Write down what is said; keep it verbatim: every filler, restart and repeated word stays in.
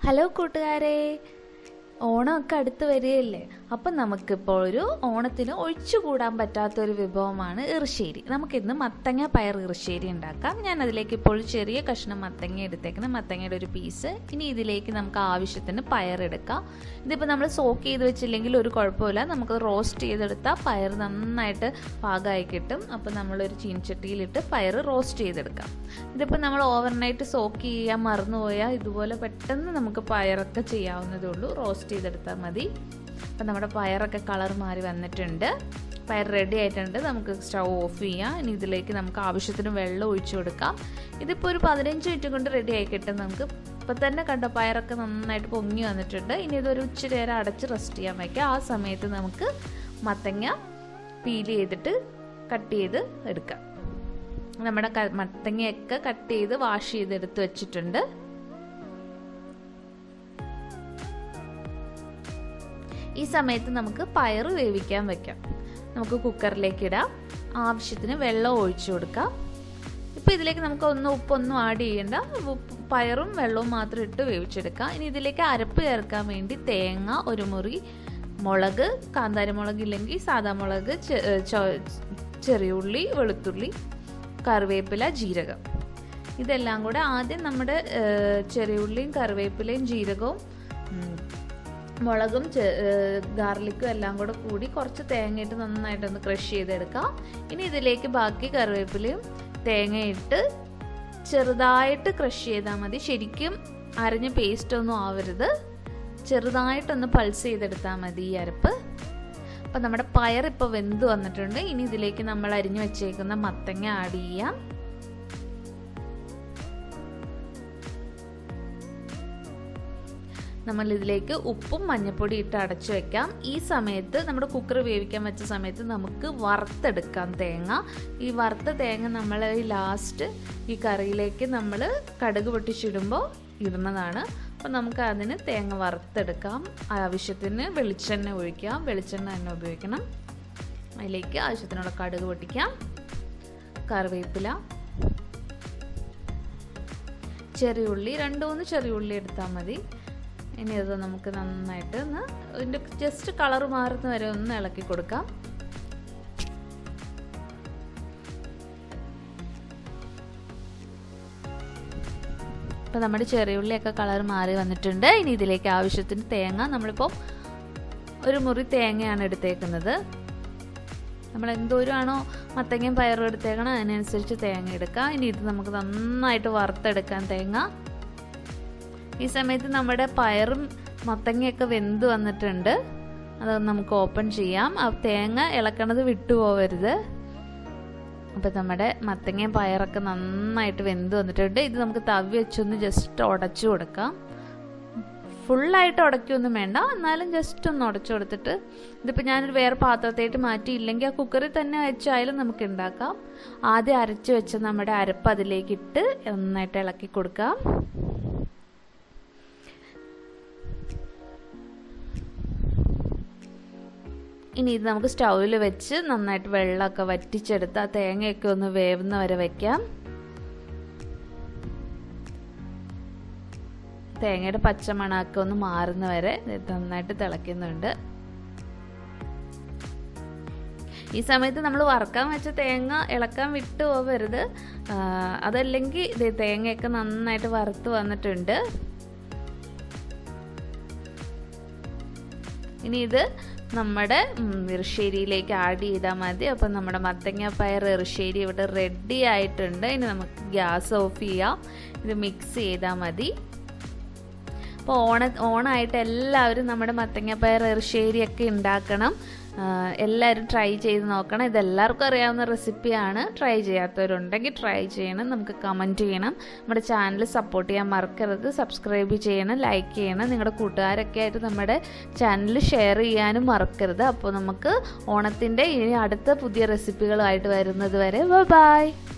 Hello കൂട്ടുകാരെ, ഓണമൊക്കെ അടുത്ത് വരികയല്ലേ. അപ്പം നമുക്കിപ്പോൾ ഒരു ഓണത്തിന് ഒഴിച്ചുകൂടാൻ പറ്റാത്തൊരു വിഭവമാണ് എറിശ്ശേരി. നമുക്കിന്ന് മത്തങ്ങ പയർ എറിശ്ശേരി ഉണ്ടാക്കാം. ഞാൻ അതിലേക്ക് ഇപ്പോൾ ചെറിയ കഷ്ണം മത്തങ്ങ എടുത്തേക്കണം, മത്തങ്ങയുടെ ഒരു പീസ്. ഇനി ഇതിലേക്ക് നമുക്ക് ആവശ്യത്തിന് പയറെടുക്കാം. ഇതിപ്പോൾ നമ്മൾ സോക്ക് ചെയ്ത് വെച്ചില്ലെങ്കിൽ ഒരു കുഴപ്പമില്ല, നമുക്ക് റോസ്റ്റ് ചെയ്തെടുത്താൽ പയർ നന്നായിട്ട് പാകമായി കിട്ടും. അപ്പോൾ നമ്മളൊരു ചീനച്ചട്ടിയിലിട്ട് പയർ റോസ്റ്റ് ചെയ്തെടുക്കാം. ഇതിപ്പോൾ നമ്മൾ ഓവർനൈറ്റ് സോക്ക് ചെയ്യാൻ മറന്നുപോയാൽ ഇതുപോലെ പെട്ടെന്ന് നമുക്ക് പയറൊക്കെ ചെയ്യാവുന്നതേ ഉള്ളൂ. റോസ്റ്റ് ചെയ്തെടുത്താൽ മതി. അപ്പം നമ്മുടെ പയറൊക്കെ കളർ മാറി വന്നിട്ടുണ്ട്, പയർ റെഡി ആയിട്ടുണ്ട്. നമുക്ക് സ്റ്റൗ ഓഫ് ചെയ്യാം. ഇനി ഇതിലേക്ക് നമുക്ക് ആവശ്യത്തിന് വെള്ളം ഒഴിച്ചു കൊടുക്കാം. ഇതിപ്പോൾ ഒരു പതിനഞ്ച് മിനിറ്റ് കൊണ്ട് റെഡി ആയി കിട്ടും. നമുക്ക് ഇപ്പം തന്നെ കണ്ട പയറൊക്കെ നന്നായിട്ട് പൊങ്ങി വന്നിട്ടുണ്ട്. ഇനി ഇതൊരു ഇച്ചിരി നേരം അടച്ച് റെസ്റ്റ് ചെയ്യാൻ വയ്ക്കാം. ആ സമയത്ത് നമുക്ക് മത്തങ്ങ പീൽ ചെയ്തിട്ട് കട്ട് ചെയ്ത് എടുക്കാം. നമ്മുടെ മത്തങ്ങയൊക്കെ കട്ട് ചെയ്ത് വാഷ് ചെയ്തെടുത്ത് വെച്ചിട്ടുണ്ട്. ഈ സമയത്ത് നമുക്ക് പയർ വേവിക്കാൻ വെക്കാം. നമുക്ക് കുക്കറിലേക്ക് ഇടാം. ആവശ്യത്തിന് വെള്ളം ഒഴിച്ചു കൊടുക്കാം. ഇപ്പോൾ ഇതിലേക്ക് നമുക്ക് ഒന്നും ഉപ്പൊന്നും ആഡ് ചെയ്യേണ്ട, പയറും വെള്ളവും മാത്രം ഇട്ട് വേവിച്ചെടുക്കാം. ഇനി ഇതിലേക്ക് അരപ്പ് ചേർക്കാൻ വേണ്ടി തേങ്ങ, ഒരു മുറി മുളക്, കാന്താരി മുളക് ഇല്ലെങ്കിൽ സാദാ മുളക്, ചെറിയ ഉള്ളി, വെളുത്തുള്ളി, കറിവേപ്പില, ജീരകം, ഇതെല്ലാം കൂടെ ആദ്യം നമ്മുടെ ചെറിയ ഉള്ളിയും കറിവേപ്പിലയും ജീരകവും മുളകും ഗാർലിക്കും എല്ലാം കൂടെ കൂടി കുറച്ച് തേങ്ങയിട്ട് നന്നായിട്ടൊന്ന് ക്രഷ് ചെയ്തെടുക്കാം. ഇനി ഇതിലേക്ക് ബാക്കി കറിവേപ്പിലയും തേങ്ങയിട്ട് ചെറുതായിട്ട് ക്രഷ് ചെയ്താൽ മതി. ശരിക്കും അരഞ്ഞ പേസ്റ്റ് ഒന്നും ആവരുത്, ചെറുതായിട്ടൊന്ന് പൾസ് ചെയ്തെടുത്താൽ മതി ഈ അരപ്പ്. അപ്പം നമ്മുടെ പയർ ഇപ്പോൾ വെന്ത് വന്നിട്ടുണ്ട്. ഇനി ഇതിലേക്ക് നമ്മൾ അരിഞ്ഞു വെച്ചേക്കുന്ന മത്തങ്ങ ആഡ് ചെയ്യാം. നമ്മൾ ഇതിലേക്ക് ഉപ്പും മഞ്ഞൾപ്പൊടി ഇട്ട് അടച്ചു വെക്കാം. ഈ സമയത്ത് നമ്മുടെ കുക്കർ വേവിക്കാൻ വെച്ച സമയത്ത് നമുക്ക് വറുത്തെടുക്കാം തേങ്ങ. ഈ വറുത്ത തേങ്ങ നമ്മൾ ഈ ലാസ്റ്റ് ഈ കറിയിലേക്ക് നമ്മൾ കടുക് പൊട്ടിച്ചിടുമ്പോൾ ഇടുന്നതാണ്. അപ്പോൾ നമുക്ക് അതിന് തേങ്ങ വറുത്തെടുക്കാം. ആവശ്യത്തിന് വെളിച്ചെണ്ണ ഒഴിക്കാം. വെളിച്ചെണ്ണ തന്നെ ഉപയോഗിക്കണം. അതിലേക്ക് ആവശ്യത്തിനുള്ള കടുക് പൊട്ടിക്കാം, കറിവേപ്പില, ചെറിയ ഉള്ളി, രണ്ട് മൂന്ന് ചെറിയ ഉള്ളി എടുത്താൽ മതി. ഇനി അത് നമുക്ക് നന്നായിട്ട് ഒന്ന് ഇതിൻ്റെ ജസ്റ്റ് കളർ മാറുന്ന വരെ ഒന്ന് ഇളക്കി കൊടുക്കാം. അപ്പോൾ നമ്മുടെ ചെറിയുള്ളിയൊക്കെ കളർ മാറി വന്നിട്ടുണ്ട്. ഇനി ഇതിലേക്ക് ആവശ്യത്തിന് തേങ്ങ, നമ്മളിപ്പോൾ ഒരു മുറി തേങ്ങയാണ് എടുത്തേക്കുന്നത്. നമ്മൾ എന്തോരമാണോ മത്തങ്ങയും പയറും എടുത്തേക്കണം അതിനനുസരിച്ച് തേങ്ങ എടുക്കാം. ഇനി ഇത് നമുക്ക് നന്നായിട്ട് വറുത്തെടുക്കാം തേങ്ങ. ഈ സമയത്ത് നമ്മുടെ പയറും മത്തങ്ങയൊക്കെ വെന്ത് വന്നിട്ടുണ്ട്. അത് നമുക്ക് ഓപ്പൺ ചെയ്യാം. ആ തേങ്ങ ഇളക്കണത് വിട്ടുപോകരുത്. അപ്പം നമ്മുടെ മത്തങ്ങയും പയറൊക്കെ നന്നായിട്ട് വെന്ത് വന്നിട്ടുണ്ട്. ഇത് നമുക്ക് തവി വെച്ചൊന്ന് ജസ്റ്റ് ഉടച്ചു കൊടുക്കാം. ഫുള്ളായിട്ട് ഉടയ്ക്കൊന്നും വേണ്ട, എന്നാലും ജസ്റ്റ് ഒന്ന് ഉടച്ചു കൊടുത്തിട്ട് ഇതിപ്പോൾ ഞാനൊരു വേറെ പാത്രത്തേട്ട് മാറ്റിയില്ലെങ്കിൽ ആ കുക്കറിൽ തന്നെ വെച്ചായാലും നമുക്ക് ഉണ്ടാക്കാം. ആദ്യം അരച്ച് വെച്ച നമ്മുടെ അരപ്പ് അതിലേക്ക് ഇട്ട് നന്നായിട്ട് ഇളക്കി കൊടുക്കാം. ഇനി ഇത് നമുക്ക് സ്റ്റൗവിൽ വെച്ച് നന്നായിട്ട് വെള്ളമൊക്കെ വറ്റിച്ചെടുത്ത് ആ തേങ്ങയൊക്കെ ഒന്ന് വേവുന്ന വരെ വയ്ക്കാം. തേങ്ങയുടെ പച്ചമണമൊക്കെ ഒന്ന് മാറുന്ന വരെ നന്നായിട്ട് തിളയ്ക്കുന്നുണ്ട്. ഈ സമയത്ത് നമ്മൾ വറുക്കാൻ വെച്ച തേങ്ങ ഇളക്കാൻ വിട്ടു പോകരുത്, അതല്ലെങ്കിൽ ഇത് തേങ്ങയൊക്കെ നന്നായിട്ട് വറുത്ത് വന്നിട്ടുണ്ട്. ഇനി ഇത് നമ്മുടെ എറിശ്ശേരിയിലേക്ക് ആഡ് ചെയ്താൽ മതി. അപ്പം നമ്മുടെ മത്തങ്ങ പയർ എറിശ്ശേരി ഇവിടെ റെഡി ആയിട്ടുണ്ട്. ഇനി നമുക്ക് ഗ്യാസ് ഓഫ് ചെയ്യാം. ഇത് മിക്സ് ചെയ്താൽ മതി. അപ്പോൾ ഓണ ഓണമായിട്ട് എല്ലാവരും നമ്മുടെ മത്തങ്ങ പയർ എറിശ്ശേരിയൊക്കെ ഉണ്ടാക്കണം. എല്ലാവരും ട്രൈ ചെയ്ത് നോക്കണം. ഇതെല്ലാവർക്കും അറിയാവുന്ന റെസിപ്പിയാണ്. ട്രൈ ചെയ്യാത്തവരുണ്ടെങ്കിൽ ട്രൈ ചെയ്യണം, നമുക്ക് കമൻറ്റ് ചെയ്യണം. നമ്മുടെ ചാനൽ സപ്പോർട്ട് ചെയ്യാൻ മറക്കരുത്. സബ്സ്ക്രൈബ് ചെയ്യണം, ലൈക്ക് ചെയ്യണം. നിങ്ങളുടെ കൂട്ടുകാരൊക്കെ ആയിട്ട് നമ്മുടെ ചാനൽ ഷെയർ ചെയ്യാനും മറക്കരുത്. അപ്പോൾ നമുക്ക് ഓണത്തിൻ്റെ ഇനി അടുത്ത പുതിയ റെസിപ്പികളുമായിട്ട് വരുന്നത് വരെ ബൈ.